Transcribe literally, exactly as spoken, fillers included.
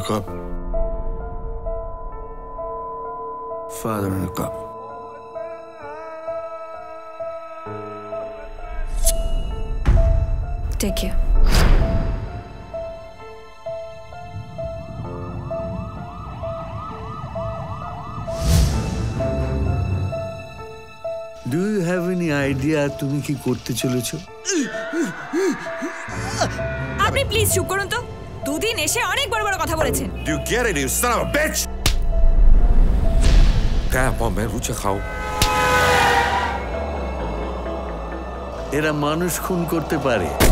a cop. Father and a cop. Take care. Do you have any idea তুমি কি করতে চলেছো? আপনি প্লিজ চুপ করুন তো। দুদিন এসে অনেক বড় বড় কথা বলেছেন। Do you get it, you son of a bitch? Kaya pa main ruche khao. এরা মানুষ খুন করতে পারে।